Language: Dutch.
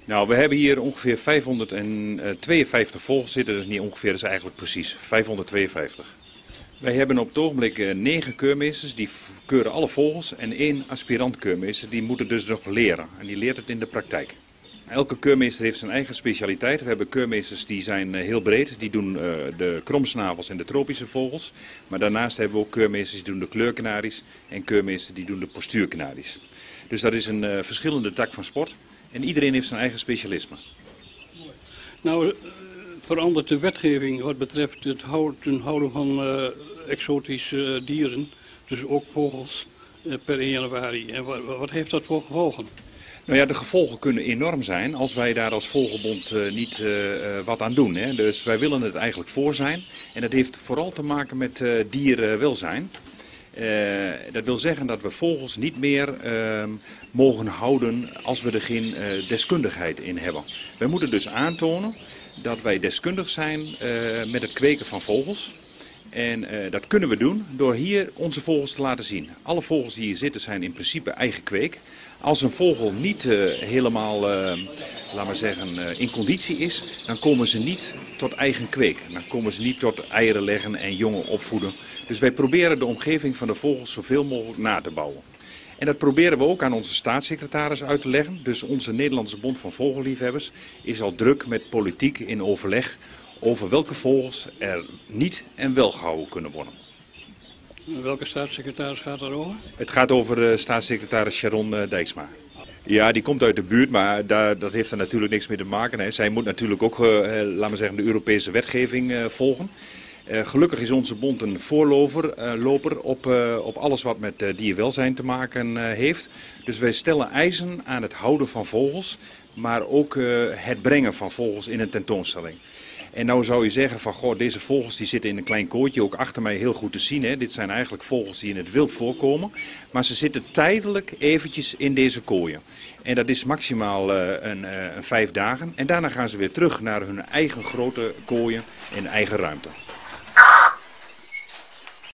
Nou, we hebben hier ongeveer 552 vogels zitten. Dat is niet ongeveer, dat is eigenlijk precies 552. Wij hebben op het ogenblik 9 keurmeesters, die keuren alle vogels. En 1 aspirant-keurmeester, die moet het dus nog leren. En die leert het in de praktijk. Elke keurmeester heeft zijn eigen specialiteit. We hebben keurmeesters die zijn heel breed. Die doen de kromsnavels en de tropische vogels. Maar daarnaast hebben we ook keurmeesters die doen de kleurkanaries. En keurmeesters die doen de postuurkanaries. Dus dat is een verschillende tak van sport. En iedereen heeft zijn eigen specialisme. Nou, verandert de wetgeving wat betreft het houden van exotische dieren, dus ook vogels, per 1 januari. En wat heeft dat voor gevolgen? Nou ja, de gevolgen kunnen enorm zijn als wij daar als Vogelbond niet wat aan doen. Hè. Dus wij willen het eigenlijk voor zijn. En dat heeft vooral te maken met dierenwelzijn. Dat wil zeggen dat we vogels niet meer mogen houden als we er geen deskundigheid in hebben. Wij moeten dus aantonen dat wij deskundig zijn met het kweken van vogels. En dat kunnen we doen door hier onze vogels te laten zien. Alle vogels die hier zitten zijn in principe eigen kweek. Als een vogel niet helemaal, laat maar zeggen, in conditie is, dan komen ze niet tot eigen kweek. Dan komen ze niet tot eieren leggen en jongen opvoeden. Dus wij proberen de omgeving van de vogels zoveel mogelijk na te bouwen. En dat proberen we ook aan onze staatssecretaris uit te leggen. Dus onze Nederlandse Bond van Vogelliefhebbers is al druk met politiek in overleg over welke vogels er niet en wel gehouden kunnen worden. Welke staatssecretaris gaat daarover? Het gaat over staatssecretaris Sharon Dijksma. Ja, die komt uit de buurt, maar dat heeft er natuurlijk niks mee te maken. Hè. Zij moet natuurlijk ook, laten we zeggen, de Europese wetgeving volgen. Gelukkig is onze bond een voorloper op alles wat met dierwelzijn te maken heeft. Dus wij stellen eisen aan het houden van vogels, maar ook het brengen van vogels in een tentoonstelling. En nou zou je zeggen van, goh, deze vogels die zitten in een klein kooitje, ook achter mij heel goed te zien. Hè. Dit zijn eigenlijk vogels die in het wild voorkomen. Maar ze zitten tijdelijk eventjes in deze kooien. En dat is maximaal 5 dagen. En daarna gaan ze weer terug naar hun eigen grote kooien in eigen ruimte.